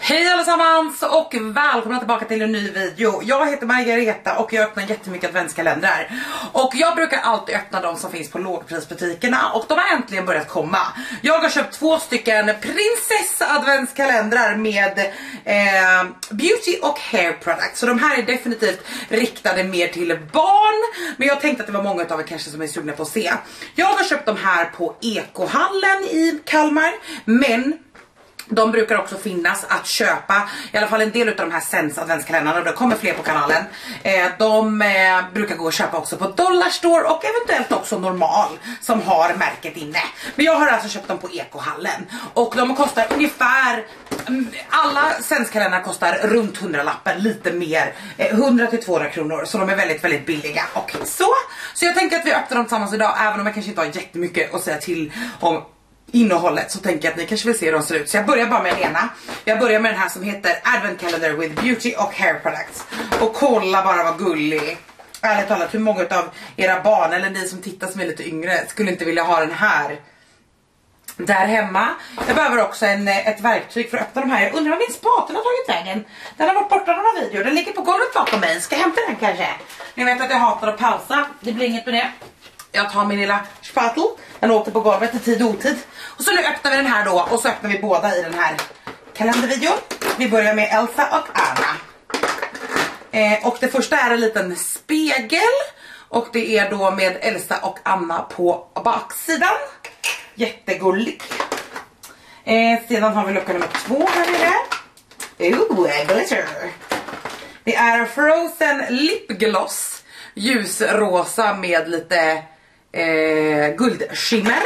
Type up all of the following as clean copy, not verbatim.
Hej allesammans och välkomna tillbaka till en ny video. Jag heter Margareta och jag öppnar jättemycket adventskalendrar. Och jag brukar alltid öppna de som finns på lågprisbutikerna och de har äntligen börjat komma. Jag har köpt 2 stycken prinsessa adventskalendrar med beauty och hair products. Så de här är definitivt riktade mer till barn, men jag tänkte att det var många av er kanske som är sugna på att se. Jag har köpt de här på Ekohallen i Kalmar, men de brukar också finnas att köpa, i alla fall en del av de här Sense adventskalendrarna, och det kommer fler på kanalen. De brukar gå att köpa också på Dollarstore och eventuellt också Normal som har märket inne. Men jag har alltså köpt dem på Ekohallen och de kostar ungefär, alla Sense-kalendrar kostar runt 100-lappen, lite mer, 100 till 200 kronor, så de är väldigt, väldigt billiga. Och så jag tänker att vi öppnar dem tillsammans idag, även om jag kanske inte har jättemycket att säga till om innehållet, så tänker jag att ni kanske vill se hur de ser ut. Så jag börjar bara med den ena. Jag börjar med den här som heter Advent Calendar with Beauty och Hair Products. Och kolla bara vad gullig. Ärligt talat, hur många av era barn eller ni som tittar som är lite yngre skulle inte vilja ha den här där hemma. Jag behöver också ett verktyg för att öppna de här. Jag undrar vad min spatel har tagit vägen. Den har varit borta några videor. Den ligger på golvet bakom mig. Ska jag hämta den kanske? Ni vet att jag hatar att pausa. Det blir inget med det. Jag tar min lilla spatel. Den åker på golvet i tid och otid. Och så nu öppnar vi den här då. Och så öppnar vi båda i den här kalendervideon. Vi börjar med Elsa och Anna. Och det första är en liten spegel. Och det är då med Elsa och Anna på baksidan. Jättegullig. Sedan har vi lucka nummer 2 här nere. Glitter. Det är Frozen Lip Gloss. Ljusrosa med lite guldskimmer.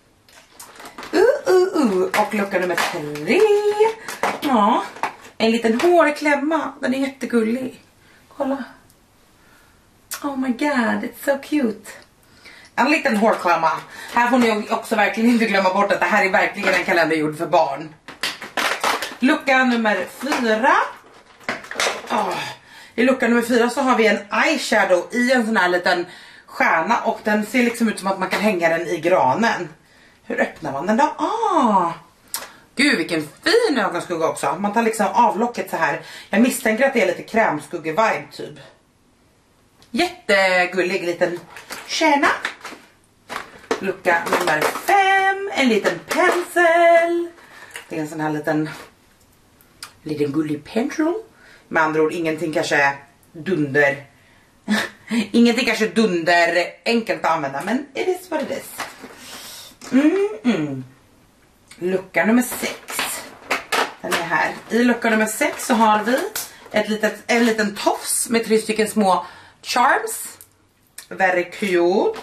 Och lucka nummer 3. Ja, en liten hårklämma. Den är jättegullig. Kolla. Oh my god, it's so cute. En liten hårklämma. Här får ni också verkligen inte glömma bort att det här är verkligen en kalender gjord för barn. Lucka nummer 4. I lucka nummer 4 så har vi en eyeshadow i en sån här liten stjärna. Och den ser liksom ut som att man kan hänga den i granen. Hur öppnar man den då? Gud, vilken fin ögonskugga också. Man tar liksom avlocket så här. Jag misstänker att det är lite krämskugge-vibe typ. Jättegullig liten kärna. Lucka nummer 5. En liten pensel. Det är en sån här liten gullig pensel. Med andra ord, ingenting kanske dunder enkelt att använda, men it is what it is. Lucka nummer 6. Den är här. I lucka nummer 6 så har vi en liten tofs med 3 stycken små charms. Very cute.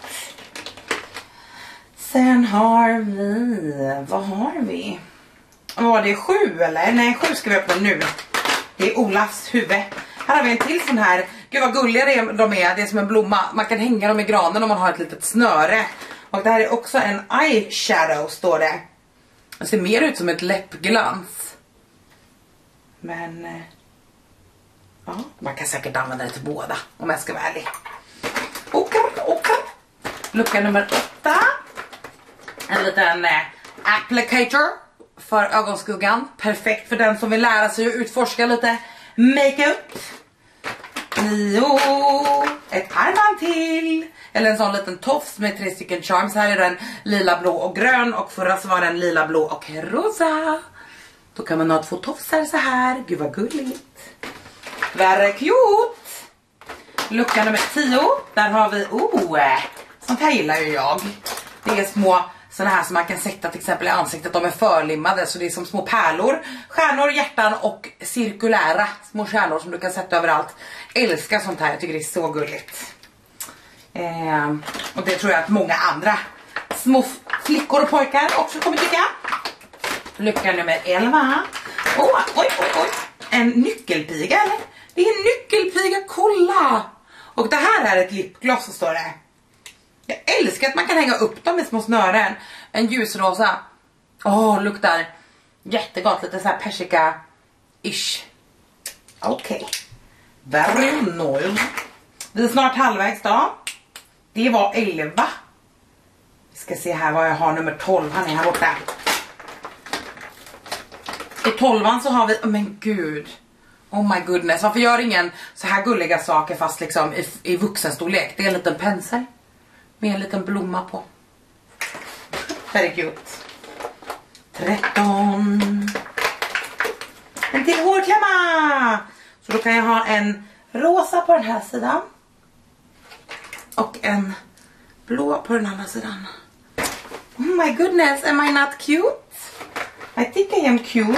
Sen har vi, vad har vi? Det är 7 eller? Nej, 7 ska vi öppna nu. Det är Olafs huvud. Här har vi en till sån här. Gud vad gulliga de är. Det är som en blomma. Man kan hänga dem i granen om man har ett litet snöre. Och det här är också en eyeshadow, står det. Det ser mer ut som ett läppglans. Men ja, man kan säkert använda det till båda, om jag ska vara ärlig. Okej. Lucka nummer 8. En liten applicator för ögonskuggan. Perfekt för den som vill lära sig att utforska lite makeup. 9. Ett armband till. Eller en sån liten tofs med 3 stycken charms. Här är den lila, blå och grön. Och förra så var den lila, blå och rosa. Då kan man ha 2 tofsar så här. Gud vad gulligt. Very cute. Lucka nummer 10. Där har vi, sånt här gillar ju jag. Det är små såna här som man kan sätta till exempel i ansiktet. De är förlimmade, så det är som små pärlor, stjärnor, hjärtan och cirkulära små stjärnor som du kan sätta överallt. Älskar sånt här, jag tycker det är så gulligt. Och det tror jag att många andra små flickor och pojkar också kommer tycka. Lucka nummer 11. Oj. En nyckelpiga eller? Det är en nyckelpiga, kolla! Och det här är ett lipgloss, så står det. Jag älskar att man kan hänga upp dem med små snören. En ljusrosa. Luktar jättegott. Lite så här persika-ish. Okej. Very nice. Vi är snart halvvägs då. Det var 11. Vi ska se här vad jag har nummer 12. Han är här borta. I 12:an så har vi, men gud. Oh my goodness, varför gör ingen så här gulliga saker fast liksom i vuxenstorlek? Det är en liten pensel med en liten blomma på. Very cute. 13. En till hårklämma. Så då kan jag ha en rosa på den här sidan. Och en blå på den andra sidan. Oh my goodness, am I not cute? I think I am cute.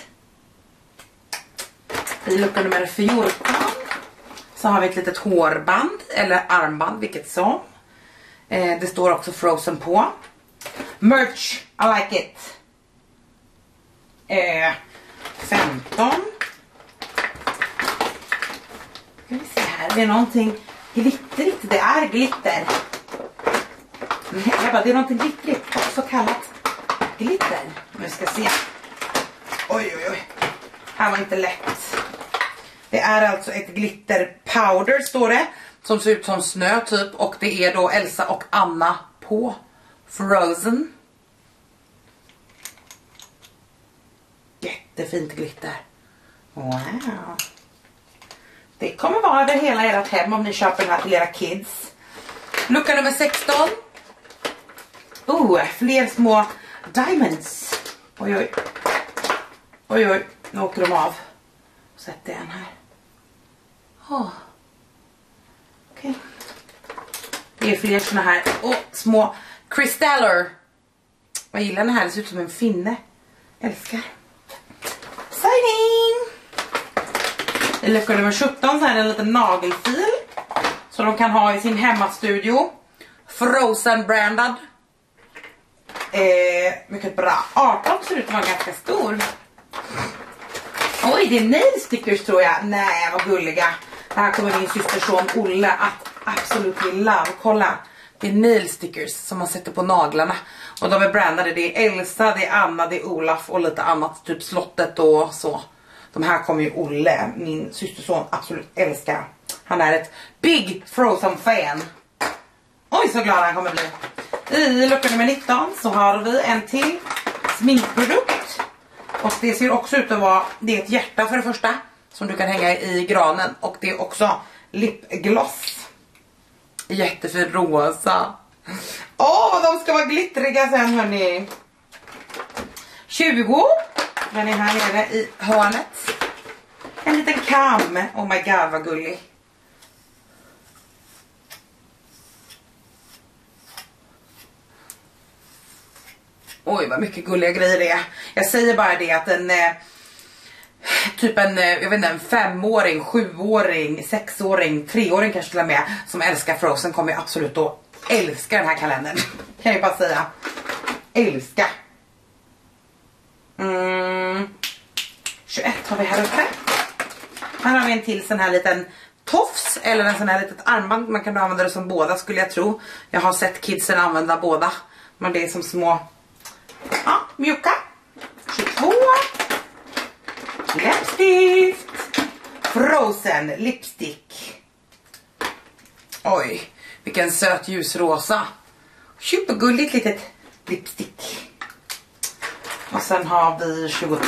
I lucka nummer 14 så har vi ett litet hårband eller armband, vilket som. Det står också Frozen på. Merch, I like it. 15. Ska vi se här, det är någonting glittrigt, det är glitter. Jag bara, det är någonting glittrigt, också kallat glitter. Nu ska se. Oj, oj, oj. Här var inte lätt. Det är alltså ett glitter powder, står det. Som ser ut som snö typ. Och det är då Elsa och Anna på Frozen. Jättefint glitter. Wow. Det kommer vara över hela ert hem om ni köper den här till era kids. Lucka nummer 16. Fler små diamonds. Oj, oj. Oj, oj. Nu åker de av. Sätt en här. Okej. Det är fler såna här små kristaller. Jag gillar den här, det ser ut som en finne. Älskar. Signing! I lucka nummer 17 så är det en liten nagelfil. Så de kan ha i sin hemmastudio. Frozen brandad. Mycket bra. 18 ser ut att vara ganska stor. Oj, det är nail stickers tror jag. Nej, vad gulliga. Det här kommer min systerson Olle att absolut gilla. Kolla, det är nail stickers som man sätter på naglarna. Och de är brandade, det är Elsa, det är Anna, det är Olaf och lite annat. Typ slottet och så. De här kommer ju Olle, min systerson, absolut älska. Han är ett big Frozen fan. Oj, så glad han kommer bli. I lucka nummer 19 så har vi en till sminkprodukt. Och det ser också ut att vara, det är ett hjärta för det första. Som du kan hänga i granen. Och det är också lipgloss. Jättefin rosa. De ska vara glittriga sen hörni. 20. Den är här nere i hörnet. En liten kam. Oh my god vad gullig. Oj vad mycket gulliga grejer det är. Jag säger bara det att en typ en, jag vet inte, en 5-åring, 7-åring, 6-åring, 3-åring kanske till och med som älskar Frozen kommer absolut att älska den här kalendern. Kan jag bara säga. Älska. 21 har vi här uppe. Här har vi en till sån här liten tofs eller en sån här litet armband. Man kan använda det som båda skulle jag tro. Jag har sett kidsen använda båda. Men det är som små mjuka. 22. Läppstift. Frozen lipstick. Oj, vilken söt ljusrosa. Supergulligt litet lipstick. Och sen har vi 23.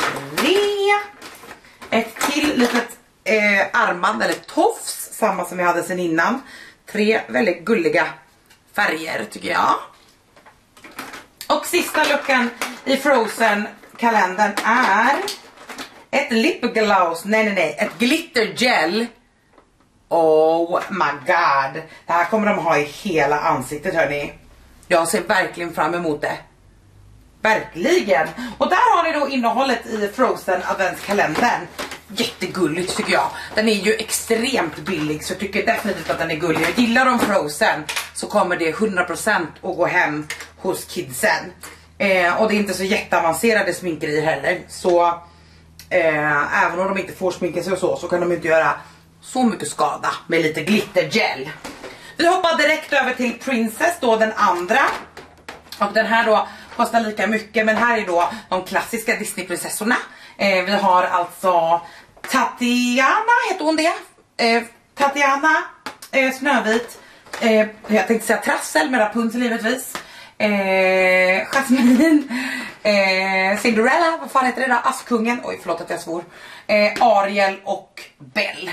Ett till litet armband eller tofs. Samma som vi hade sen innan. 3 väldigt gulliga färger tycker jag. Och sista luckan i Frozen-kalendern är ett lipgloss. Nej. Ett glittergel. Oh my god. Det här kommer de ha i hela ansiktet hörni. Jag ser verkligen fram emot det. Verkligen. Och där har ni då innehållet i Frozen adventskalendern. Jättegulligt tycker jag. Den är ju extremt billig så jag tycker definitivt att den är gullig. Jag gillar de Frozen så kommer det 100% att gå hem hos kidsen. Och det är inte så jätteavancerade sminkerier heller. Så även om de inte får sminka sig och så kan de inte göra så mycket skada med lite glittergel. Vi hoppar direkt över till Princess då, den andra. Och den här då kostar lika mycket, men här är då de klassiska Disney-prinsessorna. Vi har alltså Tatiana, heter hon det? Tatiana, Snövit. Jag tänkte säga Trassel med Rapunzel givetvis. Jasmine, Cinderella, vad fan heter det då? Askungen, oj förlåt att jag svor. Ariel och Belle.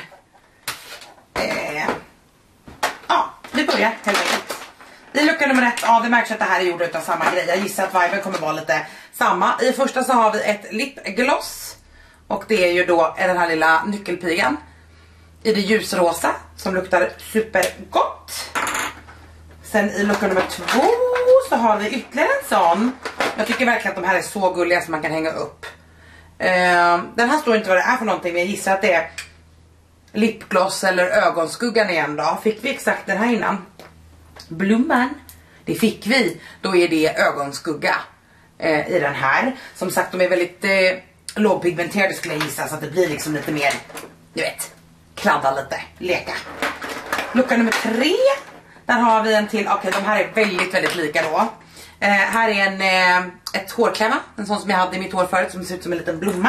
Ja, vi börjar helt enkelt. I lucka nummer 1, ja det märks att det här är gjort utan samma grej. Jag gissar att viben kommer vara lite samma. I första så har vi ett lipgloss. Och det är ju då den här lilla nyckelpigan i det ljusrosa som luktar supergott. Sen i lucka nummer 2 så har vi ytterligare en sån. Jag tycker verkligen att de här är så gulliga som man kan hänga upp. Den här står inte vad det är för någonting, men jag gissar att det är lipgloss eller ögonskuggan igen då. Fick vi exakt den här innan? Blomman. Det fick vi. Då är det ögonskugga i den här. Som sagt, de är väldigt lågpigmenterade skulle jag gissa, så att det blir liksom lite mer, du vet, kladda lite, leka. Lucka nummer 3. Där har vi en till, okej, de här är väldigt, väldigt lika då. Här är ett hårklämma, en sån som jag hade i mitt hår förut som ser ut som en liten blomma.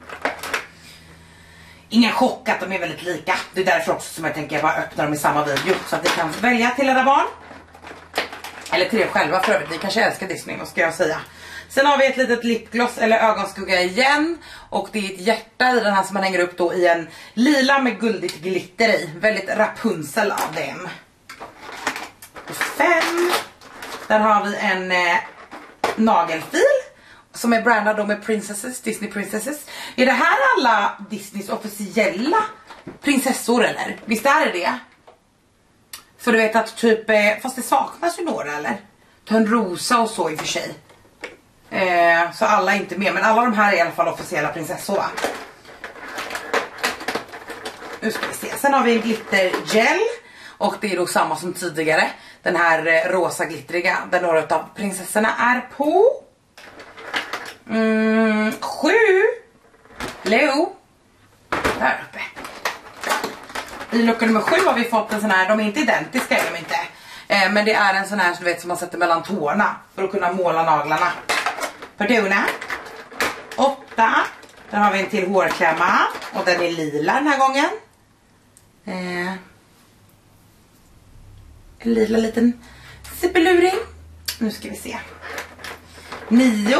Ingen chock att de är väldigt lika. Det är därför också som jag tänker att jag bara öppnar dem i samma video. Så att ni kan välja till era barn. Eller till er själva för övrigt. Ni kanske älskar Disney, vad ska jag säga. Sen har vi ett litet lipgloss eller ögonskugga igen. Och det är ett hjärta i den här som man hänger upp då i en lila med guldigt glitter i. Väldigt Rapunzel av dem. 5. Där har vi en nagelfil. Som är brandad då med Princesses, Disney Princesses. Är det här alla Disneys officiella prinsessor eller? Visst är det? För du vet att typ, fast det saknas ju några eller? Törnrosa och så i och för sig. Så alla är inte med, men alla de här är i alla fall officiella prinsessor va? Nu ska vi se. Sen har vi en glittergel. Och det är då samma som tidigare. Den här rosa glittriga. Där några av prinsessorna är på. 7. Leo. Där uppe. I lucka nummer 7 har vi fått en sån här. De är inte identiska, är de inte. Men det är en sån här som du vet som man sätter mellan tårna. För att kunna måla naglarna. Pardona. 8. Där har vi en till hårklämma. Och den är lila den här gången. En lila liten superluring. Nu ska vi se. 9.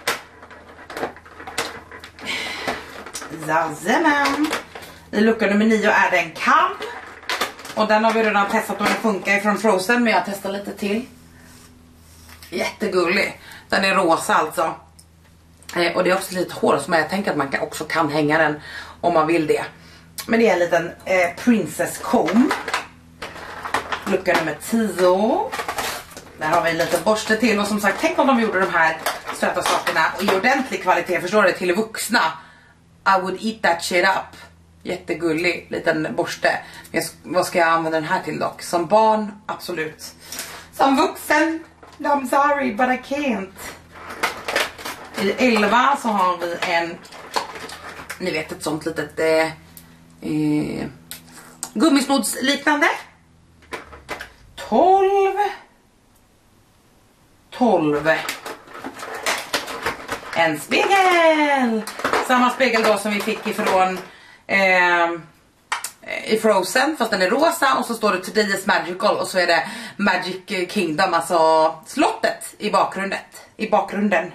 Jajamän. I lucka nummer 9 är det en kam. Och den har vi redan testat om den funkar ifrån Frozen. Men jag testar lite till. Jättegullig. Den är rosa alltså. Och det är också lite hår som jag tänker att man också kan hänga den om man vill det. Men det är en liten princess comb. Lucka nummer 10. Där har vi en liten borste till. Och som sagt, tänk om de gjorde de här söta sakerna i ordentlig kvalitet, förstår du, till vuxna. I would eat that shit up. Jättegullig liten borste. Vad ska jag använda den här till dock? Som barn, absolut. Som vuxen, I'm sorry but I can't. I 11 så har vi en, ni vet, ett sånt litet gummisnoddsliknande. 12. En spegel. Samma spegel då som vi fick ifrån i Frozen, fast den är rosa. Och så står det Today is Magical. Och så är det Magic Kingdom, alltså slottet i bakgrunden.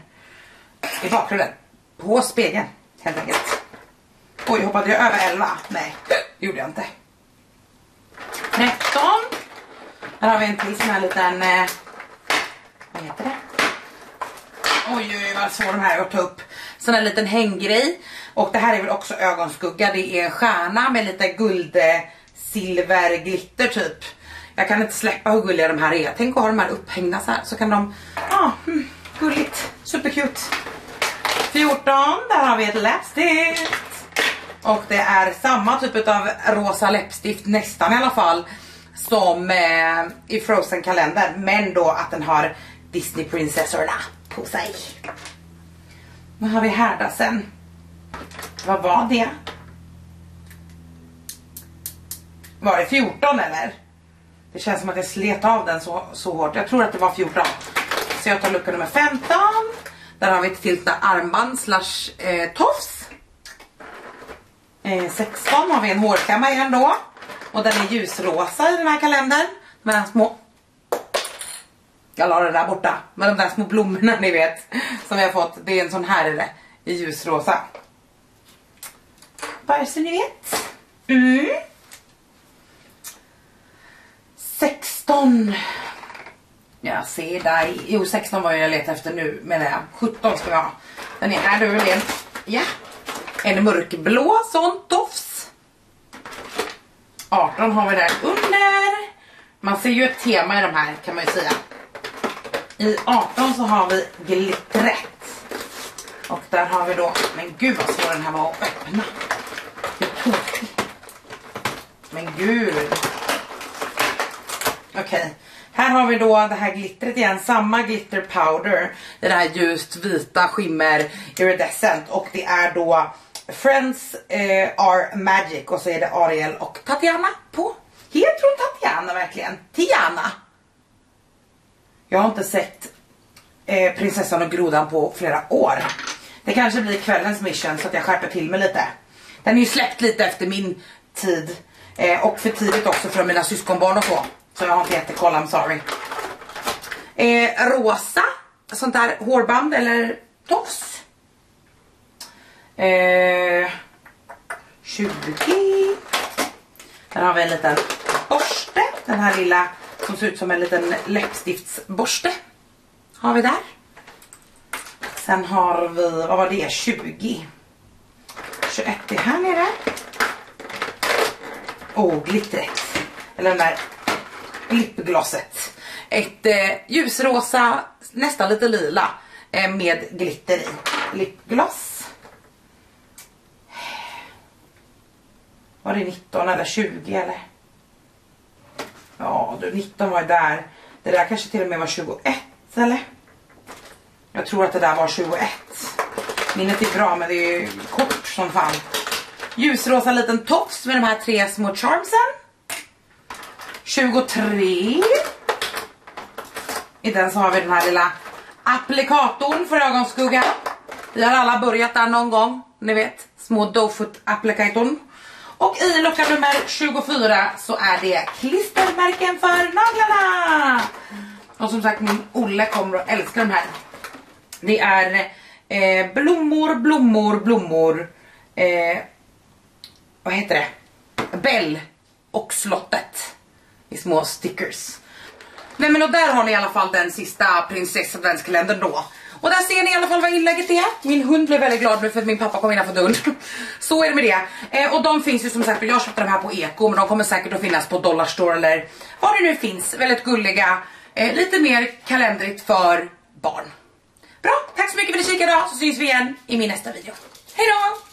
På spegeln, helt enkelt. Oj, hoppade jag över 11? Nej, det gjorde jag inte. 13. Här har vi en till sån här liten, vad heter det? Oj, vad svår de här är att ta upp. Sån här liten hänggrej. Och det här är väl också ögonskugga. Det är en stjärna med lite guld, silver, glitter typ. Jag kan inte släppa hur gulliga de här är. Tänk att ha de här upphängda så här. Så kan de, gulligt, supercute. 14, där har vi ett läppstift. Och det är samma typ av rosa läppstift, nästan i alla fall, som i Frozen-kalendern. Men då att den har Disney-prinsessorna på sig. Nu har vi här sen. Vad var det? Var det 14 eller? Det känns som att jag slet av den så hårt. Jag tror att det var 14. Så jag tar lucka nummer 15. Där har vi ett till armband / tofs. 16 har vi en hårklämma igen då. Och den är ljusrosa i den här kalendern. Med små Jag la den där borta. Men de där små blommorna ni vet. Som vi har fått. Det är en sån här är det. I ljusrosa. Bara så ni vet. 16. Jag ser dig. Jo 16 var jag letade efter nu. Men 17 ska vi ha. Den är här över den. Ja. En mörkblå sån tofs. 18 har vi där under. Man ser ju ett tema i de här kan man ju säga. I 18 så har vi glittret. Och där har vi då, men gud vad svår den här var att öppna. Det är tokigt. Men gud. Okej. Här har vi då det här glittret igen. Samma glitter powder. Det här ljust vita skimmer iridescent. Och det är då Friends are Magic. Och så är det Ariel och Tatiana på. Heter hon Tatiana verkligen? Tiana. Jag har inte sett Prinsessan och grodan på flera år. Det kanske blir kvällens mission så att jag skärper till mig lite. Den är ju släppt lite efter min tid. Och för tidigt också för mina syskonbarn och så jag har inte jättekoll, I'm sorry. Rosa. Sånt där hårband eller tofs. 20. Där har vi en liten borste. Den här lilla som ser ut som en liten läppstiftsborste. Har vi där. Sen har vi, vad var det? 20. 21 är här nere. Glittret. Eller den där lipglosset. Ett ljusrosa, nästan lite lila. Med glitter i. Lipgloss. Var det 19 eller 20 eller? Ja, 19 var där. Det där kanske till och med var 21 eller? Jag tror att det där var 21. Minnet är bra men det är kort som fan. Ljusrosa liten tofs med de här 3 små charmsen. 23. I den så har vi den här lilla applikatorn för ögonskugga. Vi har alla börjat där någon gång. Ni vet, små doe-foot applikatorn. Och i lucka nummer 24 så är det klistermärken för naglarna. Och som sagt min Olle kommer att älska de här. Det är blommor. Vad heter det? Bell och slottet. I små stickers. Nej men och där har ni i alla fall den sista prinsessadventskalendern då. Och där ser ni i alla fall vad inlägget är. Min hund blev väldigt glad nu för att min pappa kom innanför dörren. Så är det med det. Och de finns ju som sagt, jag köpte de här på Eko. Men de kommer säkert att finnas på Dollarstore eller vad det nu finns. Väldigt gulliga. Lite mer kalendrigt för barn. Bra, tack så mycket för att ni kikade idag. Så syns vi igen i min nästa video. Hej då!